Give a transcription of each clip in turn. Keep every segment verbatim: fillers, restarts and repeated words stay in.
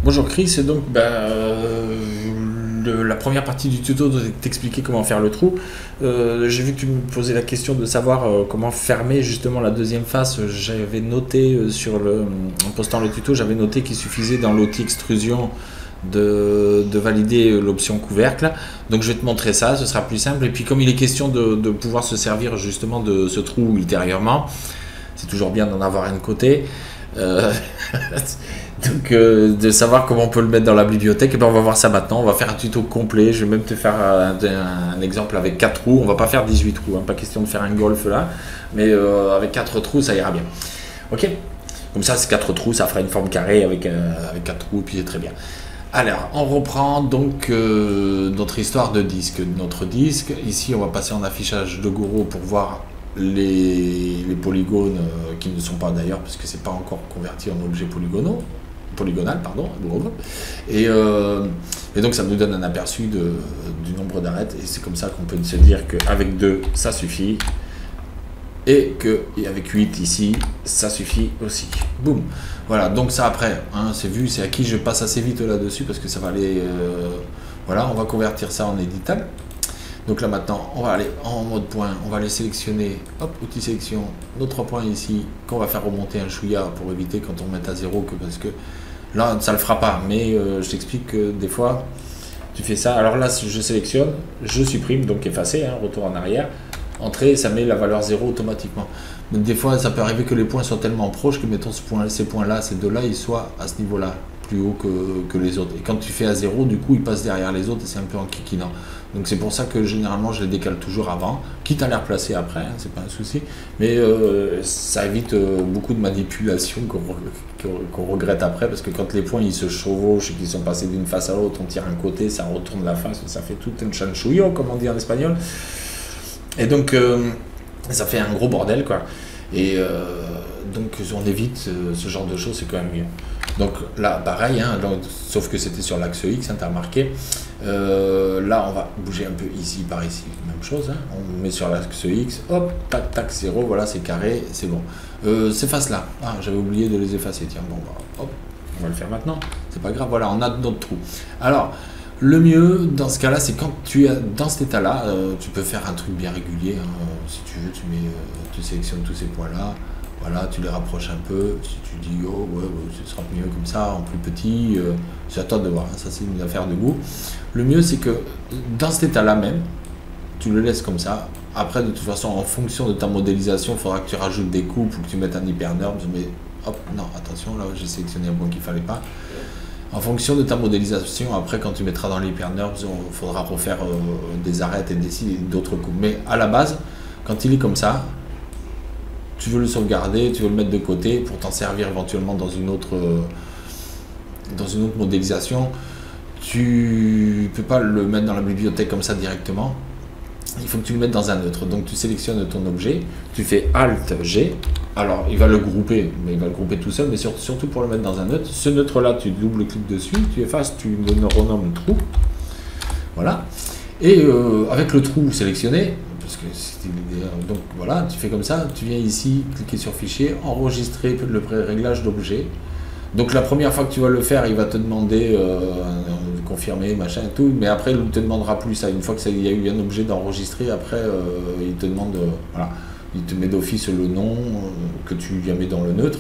Bonjour Chris, et donc ben, euh, le- la première partie du tuto doit t'expliquer comment faire le trou. Euh, j'ai vu que tu me posais la question de savoir euh, comment fermer justement la deuxième face. J'avais noté euh, sur le, en postant le tuto, j'avais noté qu'il suffisait dans l'outil extrusion de, de valider l'option couvercle. Donc je vais te montrer ça, ce sera plus simple. Et puis comme il est question de, de pouvoir se servir justement de ce trou ultérieurement, c'est toujours bien d'en avoir un de côté. Euh, donc euh, de savoir comment on peut le mettre dans la bibliothèque, et ben on va voir ça maintenant. On va faire un tuto complet. Je vais même te faire un, un exemple avec quatre trous. On va pas faire dix-huit trous, hein. Pas question de faire un golf là, mais euh, avec quatre trous ça ira bien. Ok, comme ça c'est quatre trous, ça fera une forme carrée avec, euh, avec quatre trous, et puis c'est très bien. Alors on reprend donc euh, notre histoire de disque, notre disque. Ici on va passer en affichage de Goro pour voir les, les polygones euh, qui ne sont pas d'ailleurs, parce que c'est pas encore converti en objet polygonaux, polygonal, pardon, et, euh, et donc ça nous donne un aperçu de, du nombre d'arêtes, et c'est comme ça qu'on peut se dire qu'avec deux ça suffit, et qu'avec huit ici ça suffit aussi. Boum, voilà, donc ça après, hein, c'est vu, c'est acquis. Je passe assez vite là-dessus parce que ça va aller, euh, voilà, on va convertir ça en éditable. Donc là maintenant, on va aller en mode point, on va aller sélectionner, hop, outil sélection, nos trois points ici, qu'on va faire remonter un chouïa pour éviter quand on met à zéro, que parce que là ça le fera pas, mais euh, je t'explique que des fois tu fais ça. Alors là je sélectionne, je supprime, donc effacer, hein, retour en arrière, entrée, ça met la valeur zéro automatiquement. Donc des fois ça peut arriver que les points soient tellement proches que mettons ce point, ces points là, ces deux là, ils soient à ce niveau là, plus haut que, que les autres. Et quand tu fais à zéro, du coup ils passent derrière les autres et c'est un peu enquiquinant. Donc c'est pour ça que généralement je les décale toujours avant, quitte à les replacer après, hein, c'est pas un souci. Mais euh, ça évite euh, beaucoup de manipulations qu'on qu'on, qu'on regrette après, parce que quand les points ils se chevauchent et qu'ils sont passés d'une face à l'autre, on tire un côté, ça retourne la face, ça fait tout un chanchullo comme on dit en espagnol. Et donc euh, ça fait un gros bordel quoi. Et euh, donc on évite euh, ce genre de choses, c'est quand même mieux. Donc là, pareil, hein, donc, sauf que c'était sur l'axe X, hein, tu as remarqué. Euh, là, on va bouger un peu ici, par ici, même chose. Hein, on met sur l'axe X, hop, tac, tac, zéro, voilà, c'est carré, c'est bon. Euh, ces faces-là, ah, j'avais oublié de les effacer, tiens, bon, bah, hop, on va le faire maintenant. C'est pas grave, voilà, on a notre trou. Alors, le mieux, dans ce cas-là, c'est quand tu es dans cet état-là, euh, tu peux faire un truc bien régulier. Hein, si tu veux, tu, mets, euh, tu sélectionnes tous ces points-là. Voilà, tu les rapproches un peu, si tu dis oh ouais, ouais ce sera mieux comme ça, en plus petit, euh, c'est à toi de voir, hein, ça c'est une affaire de goût. Le mieux c'est que dans cet état-là même, tu le laisses comme ça. Après de toute façon, en fonction de ta modélisation, il faudra que tu rajoutes des coupes ou que tu mettes un hypernerve, mais hop, non, attention, là j'ai sélectionné un point qu'il ne fallait pas. En fonction de ta modélisation, après quand tu mettras dans l'hypernerve, il faudra refaire euh, des arêtes et d'autres coupes. Mais à la base, quand il est comme ça, tu veux le sauvegarder, tu veux le mettre de côté pour t'en servir éventuellement dans une autre euh, dans une autre modélisation. Tu peux pas le mettre dans la bibliothèque comme ça directement. Il faut que tu le mettes dans un neutre. Donc tu sélectionnes ton objet, tu fais Alt G. Alors il va le grouper, mais il va le grouper tout seul, mais surtout pour le mettre dans un neutre. Ce neutre là, tu double-cliques dessus, tu effaces, tu le renommes trou. Voilà. Et euh, avec le trou sélectionné, parce que c'était l'idée, donc voilà, tu fais comme ça, tu viens ici, cliquer sur fichier, enregistrer le pré-réglage d'objet. Donc la première fois que tu vas le faire, il va te demander euh, de confirmer, machin et tout, mais après il ne te demandera plus ça. Une fois qu'il y a eu un objet d'enregistrer, après euh, il te demande, euh, voilà, il te met d'office le nom euh, que tu lui mets dans le neutre.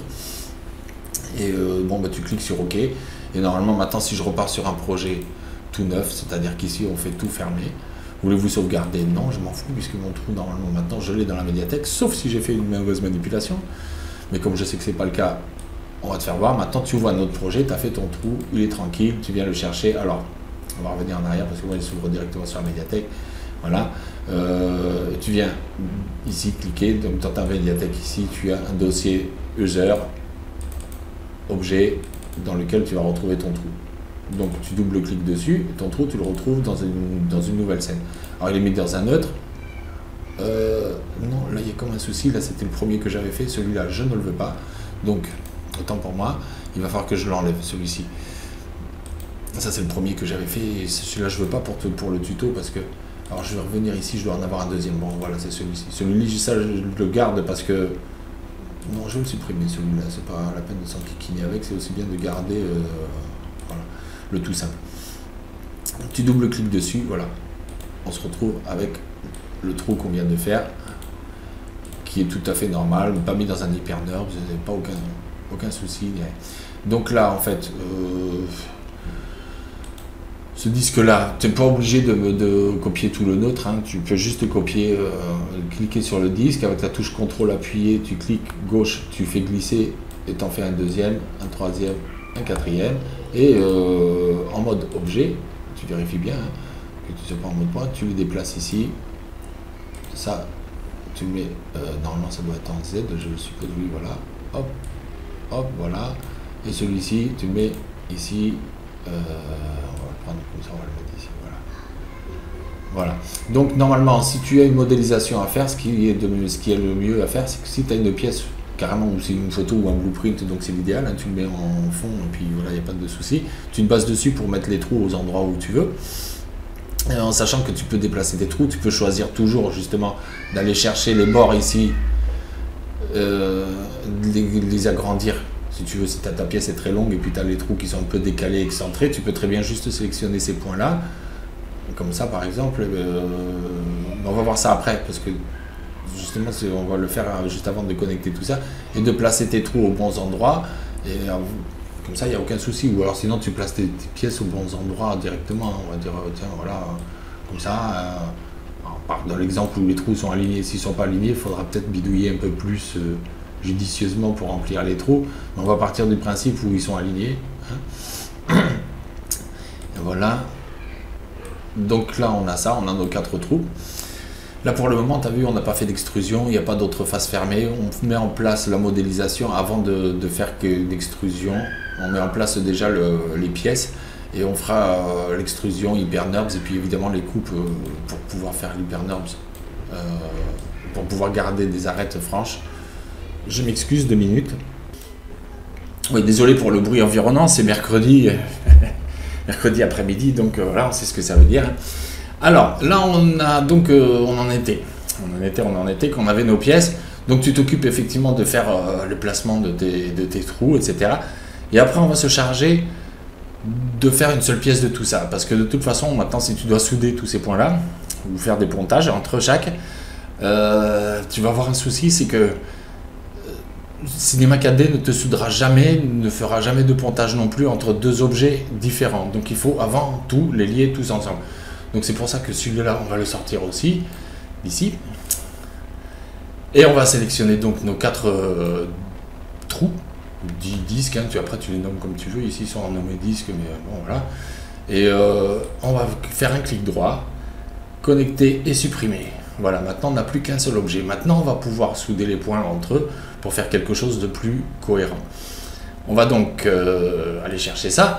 Et euh, bon, bah, tu cliques sur OK. Et normalement maintenant, si je repars sur un projet tout neuf, c'est-à-dire qu'ici on fait tout fermer. Voulez-vous sauvegarder? Non, je m'en fous, puisque mon trou, normalement, maintenant, je l'ai dans la médiathèque, sauf si j'ai fait une mauvaise manipulation. Mais comme je sais que ce n'est pas le cas, on va te faire voir. Maintenant, tu ouvres un autre projet, tu as fait ton trou, il est tranquille, tu viens le chercher. Alors, on va revenir en arrière, parce que moi, il s'ouvre directement sur la médiathèque. Voilà. Euh, tu viens ici, cliquer, donc dans ta médiathèque, ici, tu as un dossier user, objet, dans lequel tu vas retrouver ton trou. Donc tu double-cliques dessus, et ton trou tu le retrouves dans une, dans une nouvelle scène. Alors il est mis dans un neutre. Euh, non, là il y a comme un souci, là c'était le premier que j'avais fait, celui-là je ne le veux pas. Donc, autant pour moi, il va falloir que je l'enlève, celui-ci. Ça c'est le premier que j'avais fait, et celui-là je ne veux pas pour, te, pour le tuto, parce que... Alors je vais revenir ici, je dois en avoir un deuxième. Bon voilà, c'est celui-ci. Celui-là, ça je le garde parce que... Non, je vais le supprimer celui-là, c'est pas la peine de s'enquiquiner avec, c'est aussi bien de garder... Euh, voilà. le tout simple. Tu double-cliques dessus, voilà. On se retrouve avec le trou qu'on vient de faire, qui est tout à fait normal, pas mis dans un hyper NURBS, vous n'avez pas aucun, aucun souci. Donc là, en fait, euh, ce disque-là, tu n'es pas obligé de, de copier tout le nôtre, hein. Tu peux juste copier, euh, cliquer sur le disque, avec la touche contrôle appuyée, tu cliques gauche, tu fais glisser, et tu en fais un deuxième, un troisième, un quatrième, et euh, en mode objet, tu vérifies bien, hein, que tu ne sois pas en mode point, tu le déplaces ici, ça, tu le mets, euh, normalement ça doit être en Z, je suppose, oui, voilà, hop, hop, voilà, et celui-ci, tu le mets ici, euh, on va le prendre comme ça, on va le mettre ici, voilà. Voilà, donc normalement, si tu as une modélisation à faire, ce qui est, de, ce qui est le mieux à faire, c'est que si tu as une pièce, carrément, ou c'est une photo ou un blueprint, donc c'est l'idéal, hein, tu le mets en fond, et puis voilà, il n'y a pas de souci, tu te bases dessus pour mettre les trous aux endroits où tu veux. Et en sachant que tu peux déplacer des trous, tu peux choisir toujours justement d'aller chercher les bords ici, euh, les, les agrandir. Si tu veux, si ta pièce est très longue et puis tu as les trous qui sont un peu décalés, excentrés, tu peux très bien juste sélectionner ces points-là. Comme ça, par exemple, euh, on va voir ça après, parce que justement, on va le faire juste avant de connecter tout ça, et de placer tes trous aux bons endroits. Et euh, comme ça, il n'y a aucun souci. Ou alors sinon, tu places tes, tes pièces aux bons endroits directement. On va dire, tiens, voilà, comme ça. Euh, on part dans l'exemple où les trous sont alignés. S'ils ne sont pas alignés, il faudra peut-être bidouiller un peu plus euh, judicieusement pour remplir les trous. Mais on va partir du principe où ils sont alignés. Hein. Et voilà. Donc là, on a ça, on a nos quatre trous. Là, pour le moment, tu as vu, on n'a pas fait d'extrusion, il n'y a pas d'autre face fermée. On met en place la modélisation avant de, de faire que d'extrusion. On met en place déjà le, les pièces et on fera euh, l'extrusion hyper NURBS et puis évidemment les coupes euh, pour pouvoir faire l'hyper NURBS, euh, pour pouvoir garder des arêtes franches. Je m'excuse deux minutes. Oui, désolé pour le bruit environnant, c'est mercredi, mercredi après-midi, donc euh, voilà, on sait ce que ça veut dire. Alors, là, on a donc, euh, on en était, on en était, on en était, qu'on avait nos pièces. Donc, tu t'occupes effectivement de faire euh, le placement de tes, de tes trous, et cetera. Et après, on va se charger de faire une seule pièce de tout ça. Parce que de toute façon, maintenant, si tu dois souder tous ces points-là, ou faire des pontages entre chaque, euh, tu vas avoir un souci, c'est que Cinema quatre D ne te soudera jamais, ne fera jamais de pontage non plus entre deux objets différents. Donc, il faut avant tout les lier tous ensemble. Donc c'est pour ça que celui-là, on va le sortir aussi, ici. Et on va sélectionner donc nos quatre euh, trous, dix disques, hein, tu, après tu les nommes comme tu veux, ici ils sont nommés disques, mais bon voilà. Et euh, on va faire un clic droit, connecter et supprimer. Voilà, maintenant on n'a plus qu'un seul objet. Maintenant on va pouvoir souder les points entre eux pour faire quelque chose de plus cohérent. On va donc euh, aller chercher ça,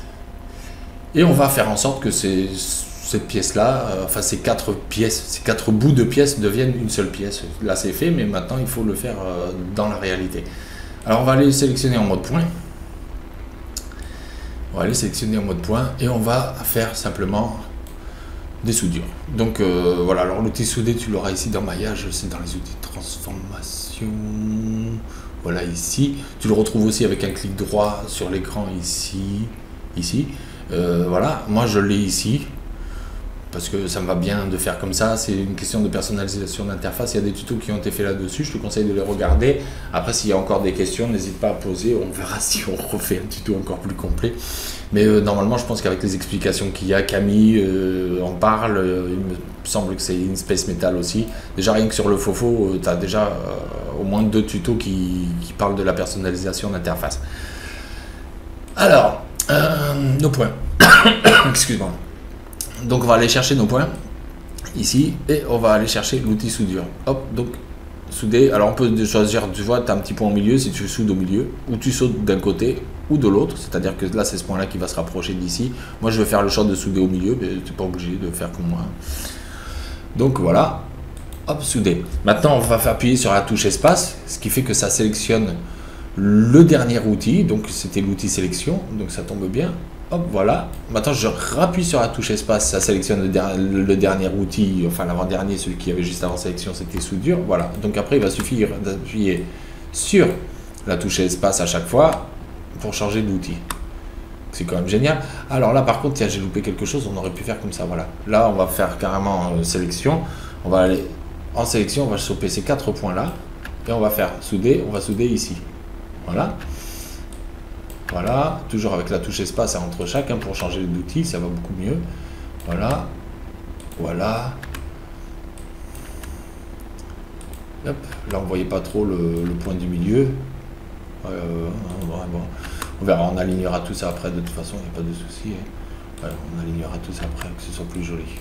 et on va faire en sorte que c'est... cette pièce-là, euh, enfin ces quatre pièces, ces quatre bouts de pièces deviennent une seule pièce. Là c'est fait, mais maintenant il faut le faire euh, dans la réalité. Alors on va aller sélectionner en mode point. On va aller sélectionner en mode point et on va faire simplement des soudures. Donc euh, voilà, alors l'outil soudé tu l'auras ici dans maillage, c'est dans les outils de transformation. Voilà ici. Tu le retrouves aussi avec un clic droit sur l'écran ici. Ici. Euh, voilà, moi je l'ai ici. Parce que ça me va bien de faire comme ça, c'est une question de personnalisation d'interface, il y a des tutos qui ont été faits là-dessus, je te conseille de les regarder. Après s'il y a encore des questions, n'hésite pas à poser, on verra si on refait un tuto encore plus complet. Mais euh, normalement je pense qu'avec les explications qu'il y a, Camille euh, en parle, euh, il me semble que c'est une Space Metal aussi. Déjà rien que sur le Fofo, euh, tu as déjà euh, au moins deux tutos qui, qui parlent de la personnalisation d'interface. Alors, euh, nos points, excuse-moi. Donc on va aller chercher nos points ici et on va aller chercher l'outil soudure. Hop, donc souder. Alors on peut choisir, tu vois, tu as un petit point au milieu si tu soudes au milieu, ou tu soudes d'un côté ou de l'autre. C'est-à-dire que là c'est ce point-là qui va se rapprocher d'ici. Moi je vais faire le choix de souder au milieu, mais tu n'es pas obligé de faire comme moi. Donc voilà, hop, souder. Maintenant on va appuyer sur la touche espace, ce qui fait que ça sélectionne le dernier outil. Donc c'était l'outil sélection, donc ça tombe bien. Hop, voilà. Maintenant, je rappuie sur la touche espace, ça sélectionne le, der le dernier outil, enfin l'avant-dernier, celui qui avait juste avant sélection, c'était soudure. Voilà. Donc après, il va suffire d'appuyer sur la touche espace à chaque fois pour changer d'outil. C'est quand même génial. Alors là, par contre, tiens, j'ai loupé quelque chose, on aurait pu faire comme ça, voilà. Là, on va faire carrément euh, sélection. On va aller en sélection, on va choper ces quatre points-là. Et on va faire souder, on va souder ici. Voilà. Voilà, toujours avec la touche espace entre chaque, hein, pour changer d'outil, ça va beaucoup mieux. Voilà. Voilà. Hop. Là, on ne voyait pas trop le, le point du milieu. Euh, bon, bon. On verra, on alignera tout ça après, de toute façon, il n'y a pas de souci. Hein. Ouais, on alignera tout ça après, que ce soit plus joli.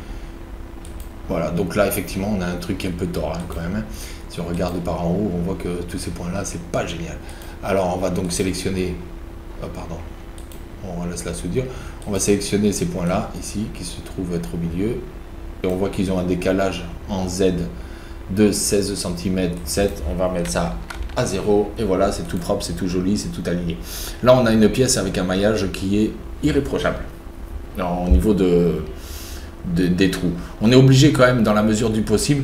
Voilà, donc là, effectivement, on a un truc qui est un peu tort, hein, quand même. Hein. Si on regarde par en haut, on voit que tous ces points-là, c'est pas génial. Alors, on va donc sélectionner... Oh, pardon. On laisse la soudure. On va sélectionner ces points-là, ici, qui se trouvent être au milieu. Et on voit qu'ils ont un décalage en Z de seize centimètres sept. On va mettre ça à zéro. Et voilà, c'est tout propre, c'est tout joli, c'est tout aligné. Là, on a une pièce avec un maillage qui est irréprochable. Alors, au niveau de, de, des trous. On est obligé quand même, dans la mesure du possible,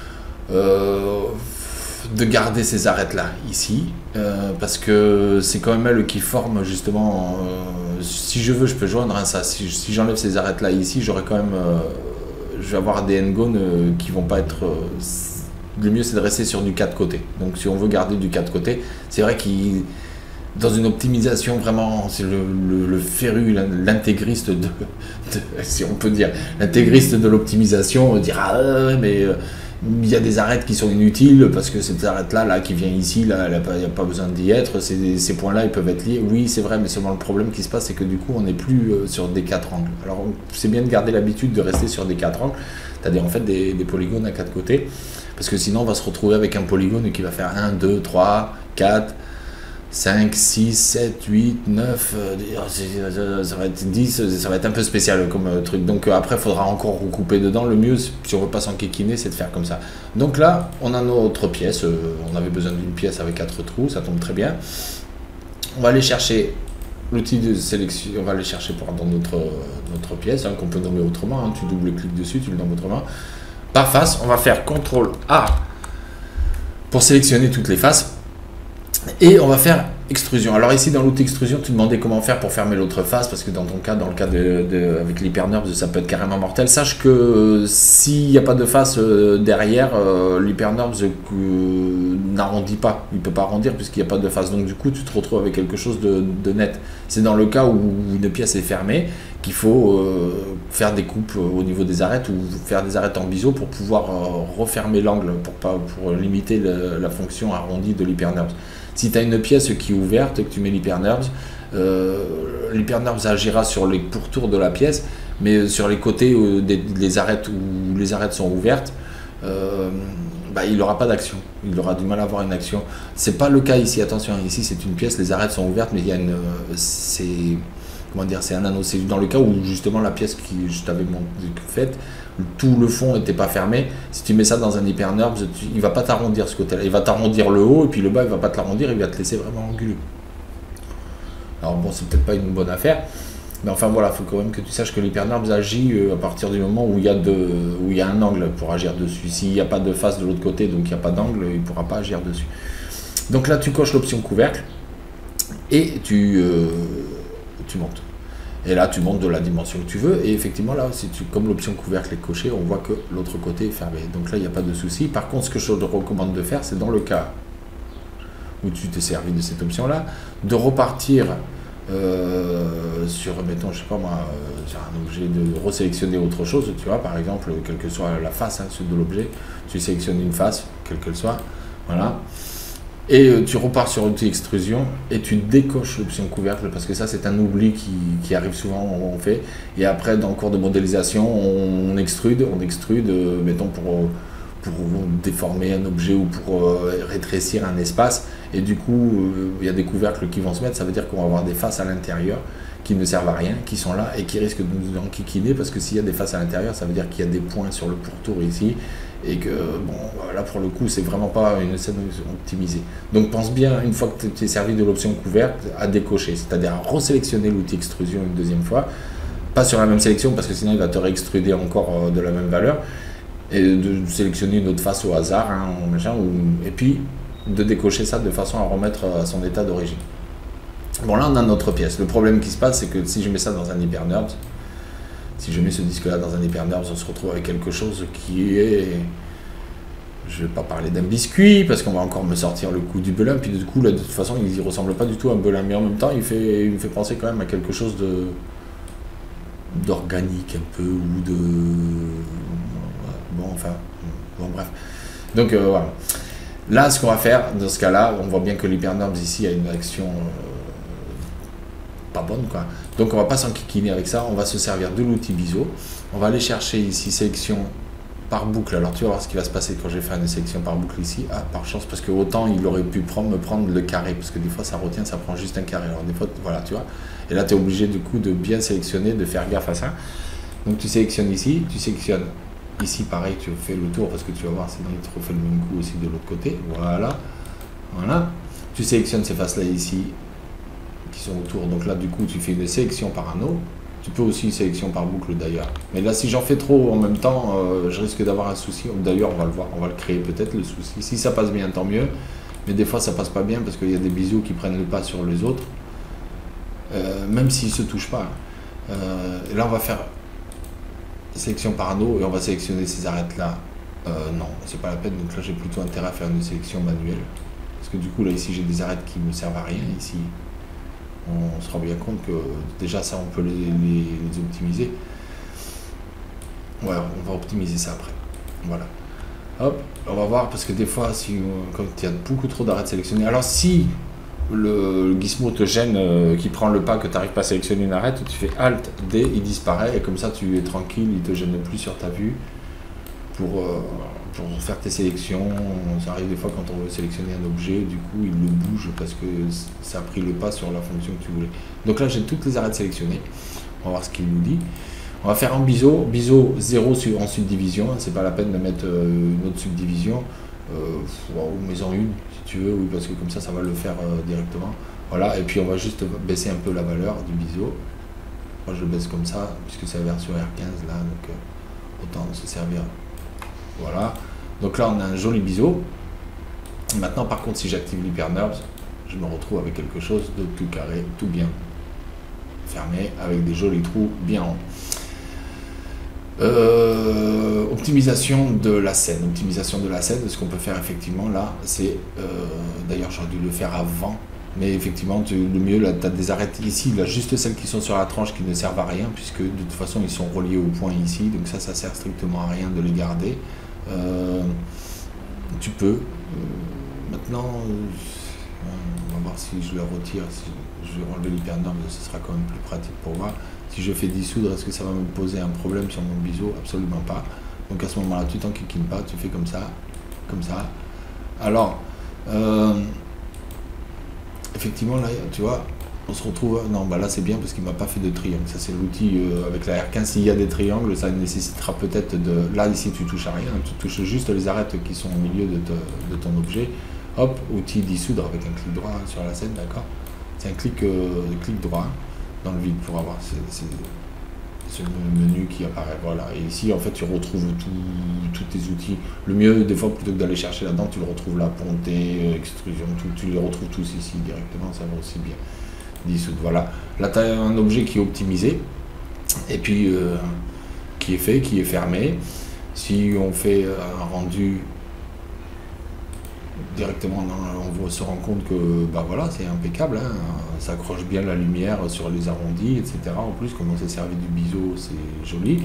euh, de garder ces arêtes-là, ici. Euh, parce que c'est quand même elles qui forment, justement... Euh, si je veux, je peux joindre hein, ça. Si, si j'enlève ces arêtes-là ici, j'aurai quand même... Euh, je vais avoir des n-gones euh, qui vont pas être... Euh, le mieux, c'est de rester sur du quatre côtés. Donc, si on veut garder du quatre côtés, c'est vrai qu'il... Dans une optimisation, vraiment, c'est le, le, le féru, l'intégriste de, de... Si on peut dire, l'intégriste de l'optimisation, on dira, ah, mais... Euh, il y a des arêtes qui sont inutiles parce que cette arête-là, là, qui vient ici, là, il n'y a pas besoin d'y être. Ces, ces points-là, ils peuvent être liés. Oui, c'est vrai, mais seulement le problème qui se passe, c'est que du coup, on n'est plus euh, sur des quatre angles. Alors, c'est bien de garder l'habitude de rester sur des quatre angles, c'est-à-dire en fait des, des polygones à quatre côtés, parce que sinon, on va se retrouver avec un polygone qui va faire un, deux, trois, quatre, cinq, six, sept, huit, neuf, euh, ça va être dix, ça va être un peu spécial comme euh, truc. Donc euh, après, il faudra encore recouper dedans. Le mieux, si on ne veut pas s'enquiquiner, c'est de faire comme ça. Donc là, on a notre pièce. Euh, on avait besoin d'une pièce avec quatre trous, ça tombe très bien. On va aller chercher l'outil de sélection, on va aller chercher pour, dans notre, notre pièce, hein, qu'on peut nommer autrement. Hein. Tu double-cliques dessus, tu le nommes autrement. Par face, on va faire contrôle A pour sélectionner toutes les faces. Et on va faire extrusion. Alors ici dans l'outil extrusion, tu demandais comment faire pour fermer l'autre face, parce que dans ton cas, dans le cas de, de avec l'hypernerve, ça peut être carrément mortel. Sache que euh, s'il n'y a pas de face euh, derrière, euh, l'hypernerve euh, n'arrondit pas. Il ne peut pas arrondir puisqu'il n'y a pas de face. Donc du coup, tu te retrouves avec quelque chose de, de net. C'est dans le cas où une pièce est fermée qu'il faut euh, faire des coupes au niveau des arêtes ou faire des arêtes en biseau pour pouvoir euh, refermer l'angle, pour, pas, pour limiter le, la fonction arrondie de l'hypernerve. Si tu as une pièce qui est ouverte et que tu mets l'hypernerve, euh, l'hypernerve agira sur les pourtours de la pièce, mais sur les côtés euh, des les arêtes où les arêtes sont ouvertes, euh, bah, il n'aura pas d'action. Il aura du mal à avoir une action. C'est pas le cas ici. Attention, ici c'est une pièce, les arêtes sont ouvertes, mais il y a une, c'est comment dire, c'est un anneau. C'est dans le cas où justement la pièce qui je t'avais faite, tout le fond n'était pas fermé. Si tu mets ça dans un hypernerve, tu, il va pas t'arrondir ce côté-là. Il va t'arrondir le haut et puis le bas, il va pas te l'arrondir, il va te laisser vraiment anguleux. Alors bon, c'est peut-être pas une bonne affaire, mais enfin voilà, il faut quand même que tu saches que l'hypernerve agit à partir du moment où il y a de, où il y a un angle pour agir dessus. S'il n'y a pas de face de l'autre côté, donc il n'y a pas d'angle, il ne pourra pas agir dessus. Donc là, tu coches l'option couvercle et tu, euh, tu montes. Et là, tu montes de la dimension que tu veux. Et effectivement, là, si tu, comme l'option couvercle est cochée, on voit que l'autre côté est fermé. Donc là, il n'y a pas de souci. Par contre, ce que je te recommande de faire, c'est dans le cas où tu t'es servi de cette option-là, de repartir euh, sur, mettons, je sais pas moi, euh, sur un objet, de resélectionner autre chose, tu vois, par exemple, quelle que soit la face hein, de l'objet, tu sélectionnes une face, quelle qu'elle soit, voilà. Et euh, tu repars sur l'outil extrusion et tu décoches l'option couvercle parce que ça c'est un oubli qui, qui arrive souvent, on fait. Et après dans le cours de modélisation on, on extrude, on extrude, euh, mettons pour, pour déformer un objet ou pour euh, rétrécir un espace. Et du coup il euh, y a des couvercles qui vont se mettre, ça veut dire qu'on va avoir des faces à l'intérieur qui ne servent à rien, qui sont là et qui risquent de nous enquiquiner parce que s'il y a des faces à l'intérieur, ça veut dire qu'il y a des points sur le pourtour ici. Et que, bon, là pour le coup, c'est vraiment pas une scène optimisée. Donc pense bien, une fois que tu es servi de l'option couverte, à décocher, c'est-à-dire à resélectionner l'outil extrusion une deuxième fois, pas sur la même sélection parce que sinon il va te réextruder encore de la même valeur, et de sélectionner une autre face au hasard, hein, machin, ou, et puis de décocher ça de façon à remettre à son état d'origine. Bon, là, on a notre pièce. Le problème qui se passe, c'est que si je mets ça dans un HyperNerbs, si je mets ce disque-là dans un HyperNerbs, on se retrouve avec quelque chose qui est... Je ne vais pas parler d'un biscuit, parce qu'on va encore me sortir le coup du Belin, puis du coup, là, de toute façon, il ne ressemble pas du tout à un Belin, mais en même temps, il, fait, il me fait penser quand même à quelque chose de d'organique, un peu, ou de... Bon, enfin, bon, bref. Donc, euh, voilà. Là, ce qu'on va faire, dans ce cas-là, on voit bien que l'HyperNerbs, ici, a une action... Euh, pas bonne, quoi. Donc on va pas s'enquiquiner avec ça, on va se servir de l'outil B I S O, on va aller chercher ici sélection par boucle. Alors tu vas voir ce qui va se passer quand je vais faire une sélection par boucle ici. Ah, par chance, parce que autant il aurait pu prendre, me prendre le carré, parce que des fois ça retient, ça prend juste un carré. Alors des fois, voilà, tu vois. Et là tu es obligé du coup de bien sélectionner, de faire gaffe à ça. Donc tu sélectionnes ici, tu sélectionnes ici, pareil, tu fais le tour, parce que tu vas voir, sinon il te refait le même coup aussi de l'autre côté. Voilà, voilà. Tu sélectionnes ces faces là ici, qui sont autour, donc là du coup tu fais une sélection par anneau, tu peux aussi une sélection par boucle d'ailleurs, mais là si j'en fais trop en même temps, euh, je risque d'avoir un souci, d'ailleurs on va le voir, on va le créer peut-être le souci, si ça passe bien tant mieux, mais des fois ça passe pas bien parce qu'il y a des biseaux qui prennent le pas sur les autres, euh, même s'ils se touchent pas, euh, et là on va faire sélection par anneau et on va sélectionner ces arêtes là, euh, non c'est pas la peine, donc là j'ai plutôt intérêt à faire une sélection manuelle, parce que du coup là ici j'ai des arêtes qui me servent à rien ici. On se rend bien compte que déjà ça on peut les, les, les optimiser. Voilà, on va optimiser ça après. Voilà. Hop, on va voir parce que des fois, si quand il y a beaucoup trop d'arrêts sélectionnés, alors si le, le Gizmo te gêne, euh, qui prend le pas, que tu n'arrives pas à sélectionner une arête, tu fais Alt D, il disparaît et comme ça tu es tranquille, il te gêne plus sur ta vue pour, euh, pour faire tes sélections. Ça arrive des fois quand on veut sélectionner un objet, du coup il le bouge parce que ça a pris le pas sur la fonction que tu voulais. Donc là j'ai toutes les arêtes sélectionnées, on va voir ce qu'il nous dit. On va faire en B I S O, B I S O zéro en subdivision, c'est pas la peine de mettre euh, une autre subdivision, euh, ou mets-en une si tu veux, oui, parce que comme ça ça va le faire euh, directement. Voilà, et puis on va juste baisser un peu la valeur du B I S O. Moi je baisse comme ça, puisque c'est la version R quinze là, donc euh, autant se servir. Voilà, donc là on a un joli B I S O. Maintenant par contre si j'active l'HyperNerbs, je me retrouve avec quelque chose de tout carré, tout bien fermé, avec des jolis trous bien ronds. Euh, optimisation de la scène, optimisation de la scène, ce qu'on peut faire effectivement là, c'est, euh, d'ailleurs j'aurais dû le faire avant, mais effectivement tu, le mieux là, tu as des arêtes ici, là juste celles qui sont sur la tranche qui ne servent à rien, puisque de toute façon ils sont reliés au point ici, donc ça, ça sert strictement à rien de les garder. Euh, tu peux, euh, maintenant, euh, on va voir si je le retire, si je vais enlever l'HyperNerbs, ce sera quand même plus pratique pour moi. Si je fais dissoudre, est-ce que ça va me poser un problème sur mon B I S O? Absolument pas. Donc à ce moment-là, tu t'enquiquines pas, tu fais comme ça, comme ça. Alors, euh, effectivement, là, tu vois, on se retrouve... Non, bah là, c'est bien parce qu'il ne m'a pas fait de triangle. Ça, c'est l'outil euh, avec la R quinze. S'il y a des triangles, ça nécessitera peut-être de... Là, ici, tu touches à rien. Tu touches juste les arêtes qui sont au milieu de, te, de ton objet. Hop, outil dissoudre avec un clic droit sur la scène, d'accord? C'est un clic, euh, clic droit dans le vide pour avoir ce, ce, ce menu qui apparaît. Voilà, et ici en fait tu retrouves tous tes outils. Le mieux des fois, plutôt que d'aller chercher là-dedans, tu le retrouves là, ponté, extrusion, tout, tu les retrouves tous ici directement, ça va aussi bien dissoudre. Voilà, là tu as un objet qui est optimisé et puis euh, qui est fait, qui est fermé. Si on fait un rendu directement, on se rend compte que bah voilà, c'est impeccable, hein, ça accroche bien la lumière sur les arrondis, et cetera. En plus, comme on s'est servi du B I S O, c'est joli.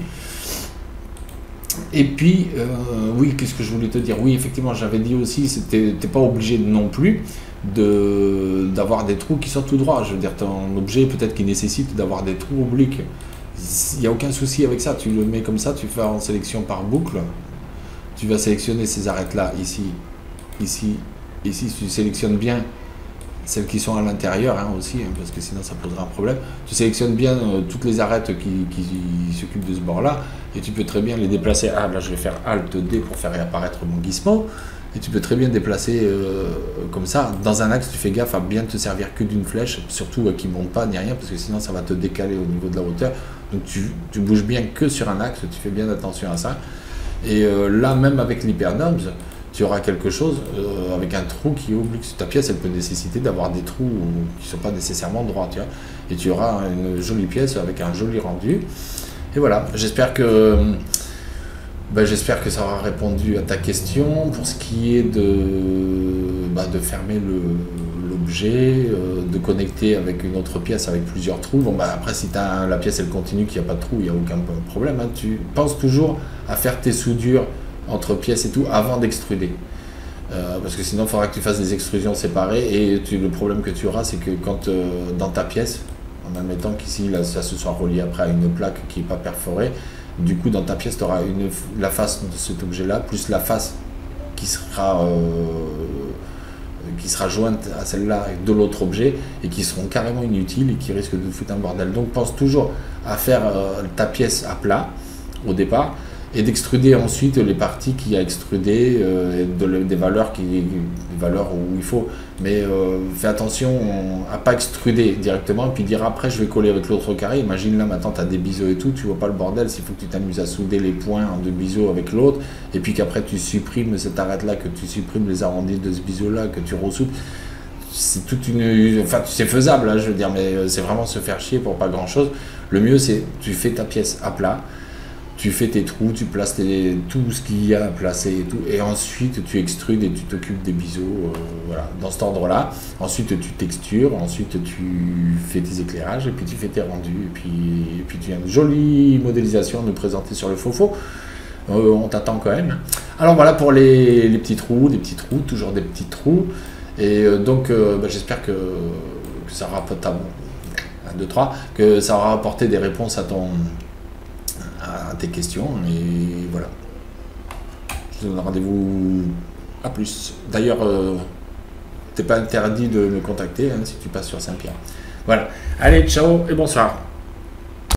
Et puis, euh, oui, qu'est-ce que je voulais te dire? Oui, effectivement, j'avais dit aussi, c'était, t'es pas obligé non plus d'avoir des trous qui sortent tout droit. Je veux dire, ton objet peut-être qui nécessite d'avoir des trous obliques. Il n'y a aucun souci avec ça, tu le mets comme ça, tu fais en sélection par boucle, tu vas sélectionner ces arêtes-là, ici, ici, ici, tu sélectionnes bien celles qui sont à l'intérieur hein, aussi, hein, parce que sinon ça posera un problème. Tu sélectionnes bien euh, toutes les arêtes qui, qui s'occupent de ce bord-là, et tu peux très bien les déplacer. Ah, là je vais faire Alt D pour faire réapparaître mon Gizmo, et tu peux très bien déplacer euh, comme ça. Dans un axe, tu fais gaffe à bien te servir que d'une flèche, surtout euh, qui ne monte pas ni rien, parce que sinon ça va te décaler au niveau de la hauteur. Donc tu, tu bouges bien que sur un axe, tu fais bien attention à ça. Et euh, là, même avec l'HyperNerbs, tu auras quelque chose euh, avec un trou qui oublie que ta pièce, elle peut nécessiter d'avoir des trous qui ne sont pas nécessairement droits, tu vois. Et tu auras une jolie pièce avec un joli rendu. Et voilà, j'espère que, ben, j'espère que ça aura répondu à ta question. Pour ce qui est de, ben, de fermer l'objet, euh, de connecter avec une autre pièce avec plusieurs trous, bon, ben, après si as, la pièce elle continue, qu'il n'y a pas de trou, il n'y a aucun problème. Hein. Tu penses toujours à faire tes soudures entre pièces et tout avant d'extruder. Euh, parce que sinon il faudra que tu fasses des extrusions séparées et tu, le problème que tu auras, c'est que quand euh, dans ta pièce, en admettant qu'ici là, ça se soit relié après à une plaque qui n'est pas perforée, du coup dans ta pièce tu auras une, la face de cet objet là plus la face qui sera euh, qui sera jointe à celle-là de l'autre objet et qui seront carrément inutiles et qui risquent de foutre un bordel. Donc pense toujours à faire euh, ta pièce à plat au départ et d'extruder ensuite les parties qu'il y a extrudées, euh, de, des valeurs qui, des valeurs où il faut. Mais euh, fais attention à ne pas extruder directement et puis dire après je vais coller avec l'autre carré. Imagine là maintenant tu as des biseaux et tout, tu vois pas le bordel, s'il faut que tu t'amuses à souder les points de biseau avec l'autre et puis qu'après tu supprimes cette arête là, que tu supprimes les arrondis de ce biseau là, que tu ressoudes. C'est toute une... Enfin c'est faisable hein, je veux dire, mais c'est vraiment se faire chier pour pas grand chose. Le mieux c'est tu fais ta pièce à plat. Tu fais tes trous, tu places tes, tout ce qu'il y a à placer et tout, et ensuite tu extrudes et tu t'occupes des biseaux, euh, voilà, dans cet ordre-là. Ensuite tu textures, ensuite tu fais tes éclairages, et puis tu fais tes rendus, et puis, et puis tu as une jolie modélisation à nous présenter sur le Fofo. Euh, on t'attend quand même. Alors voilà pour les, les petits trous, des petits trous, toujours des petits trous. Et euh, donc euh, bah, j'espère que, que ça aura un, deux, trois, que ça aura apporté des réponses à ton... à tes questions, et voilà. Je te donne rendez-vous à plus. D'ailleurs, euh, t'es pas interdit de me contacter hein, si tu passes sur Saint-Pierre. Voilà. Allez, ciao et bonsoir.